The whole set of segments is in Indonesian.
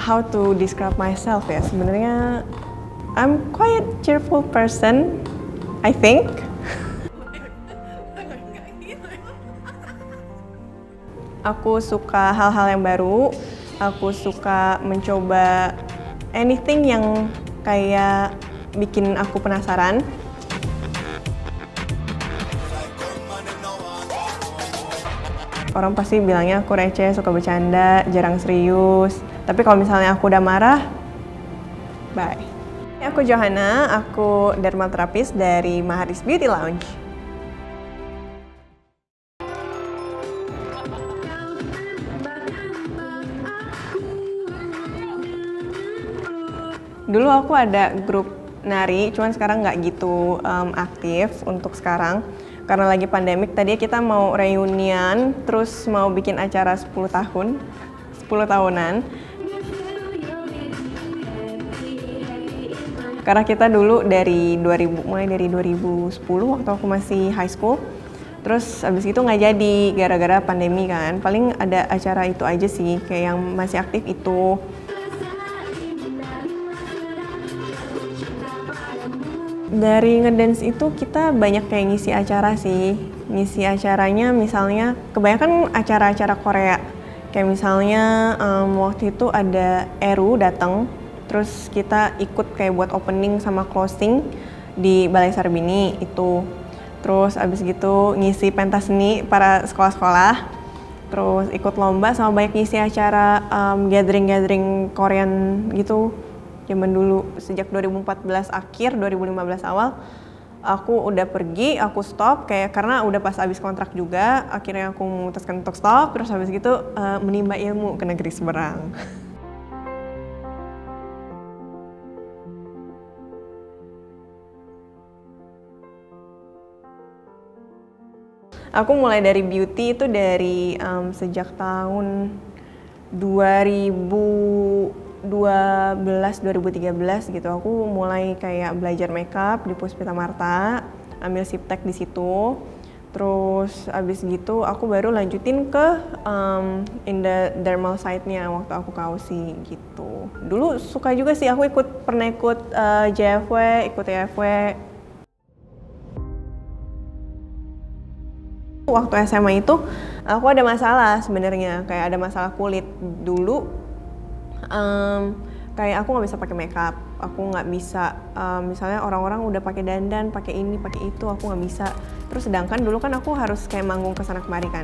how to describe myself ya, sebenarnya I'm quite cheerful person, I think. Aku suka hal-hal yang baru, aku suka mencoba anything yang kayak bikin aku penasaran. Orang pasti bilangnya aku receh, suka bercanda, jarang serius. Tapi kalau misalnya aku udah marah, bye. Aku Johanna, aku dermaterapis dari Maharis Beauty Lounge. Dulu aku ada grup nari, cuman sekarang nggak gitu aktif untuk sekarang. Karena lagi pandemik, tadi kita mau reunian, terus mau bikin acara 10 tahunan. Karena kita dulu mulai dari 2010 waktu aku masih high school. Terus abis itu nggak jadi, gara-gara pandemi kan. Paling ada acara itu aja sih, kayak yang masih aktif itu. Dari ngedance itu kita banyak kayak ngisi acara sih. Ngisi acaranya misalnya kebanyakan acara-acara Korea. Kayak misalnya waktu itu ada Eru datang, terus kita ikut kayak buat opening sama closing di Balai Sarbini itu. Terus abis gitu ngisi pentas seni para sekolah-sekolah. Terus ikut lomba sama banyak ngisi acara gathering-gathering Korean gitu. Zaman dulu, sejak 2014 akhir, 2015 awal, aku udah pergi, aku stop, kayak karena udah pas habis kontrak juga, akhirnya aku memutuskan untuk stop, terus habis gitu menimba ilmu ke negeri seberang. Aku mulai dari beauty itu dari sejak tahun 2012-2013 gitu. Aku mulai kayak belajar makeup di Puspita Marta, ambil siptek di situ. Terus abis gitu aku baru lanjutin ke in the dermal side-nya waktu aku ke Aussie gitu. Dulu suka juga sih, aku pernah ikut JFW, ikut EFW. Waktu SMA itu aku ada masalah sebenarnya, kayak ada masalah kulit dulu. Kayak aku nggak bisa pakai makeup, aku nggak bisa misalnya orang-orang udah pakai dandan, pakai ini, pakai itu, aku nggak bisa. Terus sedangkan dulu kan aku harus kayak manggung kesana kemari kan.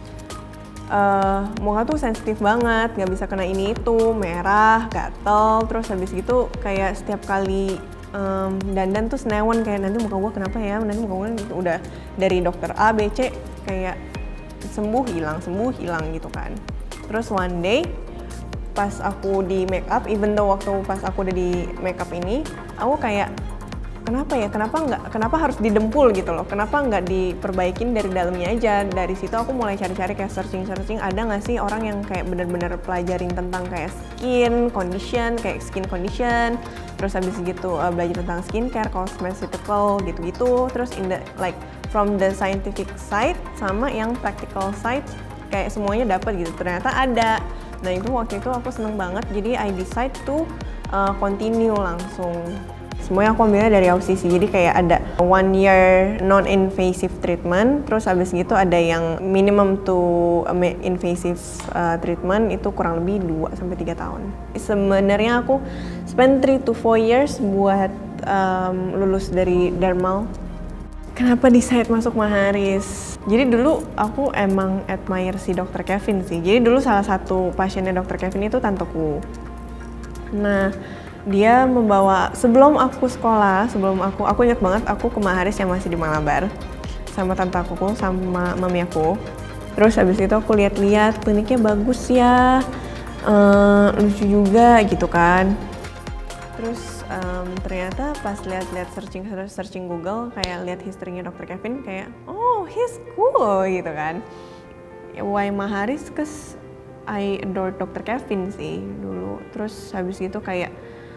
Muka tuh sensitif banget, nggak bisa kena ini itu, merah, gatel. Terus habis gitu kayak setiap kali dandan tuh senewan, kayak nanti muka gue kenapa ya, nanti muka gue udah dari dokter A, B, C kayak sembuh hilang gitu kan. Terus one day pas aku di make up, even though waktu pas aku udah di make up ini, aku kayak kenapa harus didempul gitu loh, kenapa nggak diperbaikin dari dalamnya aja. Dari situ aku mulai cari-cari kayak searching ada nggak sih orang yang kayak bener-bener pelajarin tentang kayak skin condition, terus habis gitu belajar tentang skincare, cosmeceutical gitu-gitu. Terus from the scientific side sama yang practical side kayak semuanya dapat gitu, ternyata ada. Nah itu waktu itu aku seneng banget, jadi I decide to continue langsung. Semuanya aku ambilnya dari Aussie, jadi kayak ada 1 year non-invasive treatment, terus habis gitu ada yang minimum to invasive treatment, itu kurang lebih 2-3 tahun. Sebenarnya aku spend 3 to 4 years buat lulus dari dermal. Kenapa decide masuk Maharis? Jadi dulu aku emang admire si Dr. Kevin sih. Jadi dulu salah satu pasiennya Dr. Kevin itu tanteku. Nah, dia membawa, sebelum aku sekolah, aku ingat banget aku ke Maharis yang masih di Malabar sama tante aku sama mami aku. Terus habis itu aku lihat-lihat, kliniknya bagus ya, lucu juga gitu kan. Terus ternyata pas lihat-lihat searching Google, kayak lihat historinya Dr. Kevin, kayak oh he's cool gitu kan. Why Maharis? Cause I adore Dr. Kevin sih dulu. Terus habis gitu kayak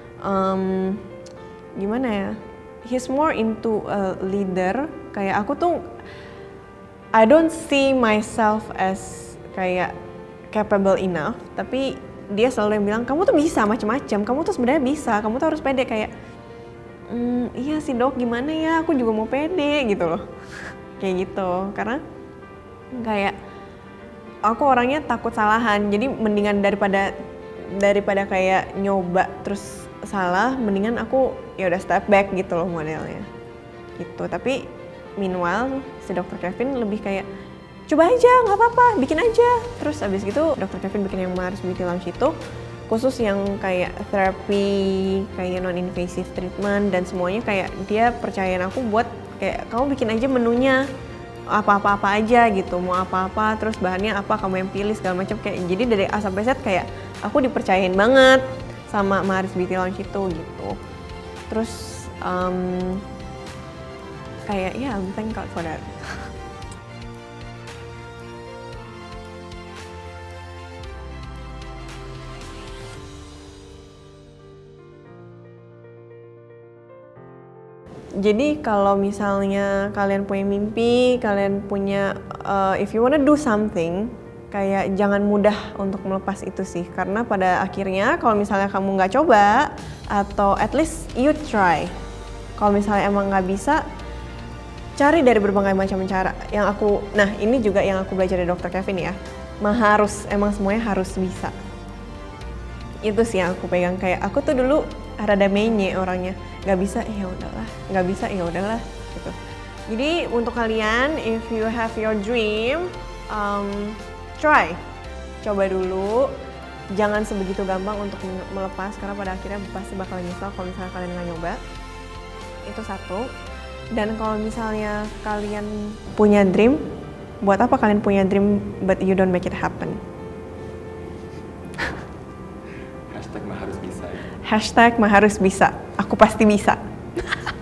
gimana ya? He's more into a leader. Kayak aku tuh I don't see myself as kayak capable enough, tapi dia selalu yang bilang kamu tuh bisa macam-macam, kamu tuh sebenarnya bisa, kamu tuh harus pede. Kayak iya sih dok, gimana ya, aku juga mau pede gitu loh. Kayak gitu, karena kayak aku orangnya takut salahan, jadi mendingan daripada kayak nyoba terus salah, mendingan aku ya udah step back gitu loh modelnya gitu. Tapi meanwhile si dokter Kevin lebih kayak coba aja, nggak apa-apa, bikin aja. Terus abis gitu dokter Kevin bikin yang Maharis Beauty Lounge itu khusus yang kayak terapi, kayak non invasive treatment, dan semuanya kayak dia percayain aku buat kayak kamu bikin aja menunya apa-apa aja gitu, mau apa-apa, terus bahannya apa kamu yang pilih segala macam. Kayak jadi dari A sampai Z kayak aku dipercayain banget sama Maharis Beauty Lounge itu gitu. Terus kayak ya I'm thank God for that. Jadi kalau misalnya kalian punya mimpi, kalian punya if you wanna do something, kayak jangan mudah untuk melepas itu sih. Karena pada akhirnya kalau misalnya kamu nggak coba, atau at least you try. Kalau misalnya emang nggak bisa, cari dari berbagai macam cara. Nah ini juga yang aku belajar dari Dr. Kevin ya. Emang semuanya harus bisa. Itu sih yang aku pegang. Kayak aku tuh dulu rada menye orangnya, nggak bisa ya udahlah, nggak bisa ya udahlah gitu. Jadi untuk kalian, if you have your dream, coba dulu, jangan sebegitu gampang untuk melepas, karena pada akhirnya pasti bakal nyesel kalau misalnya kalian nggak nyoba. Itu satu. Dan kalau misalnya kalian punya dream, buat apa kalian punya dream but you don't make it happen? Hashtag mah harus bisa. Hashtag mah harus bisa. Aku pasti bisa.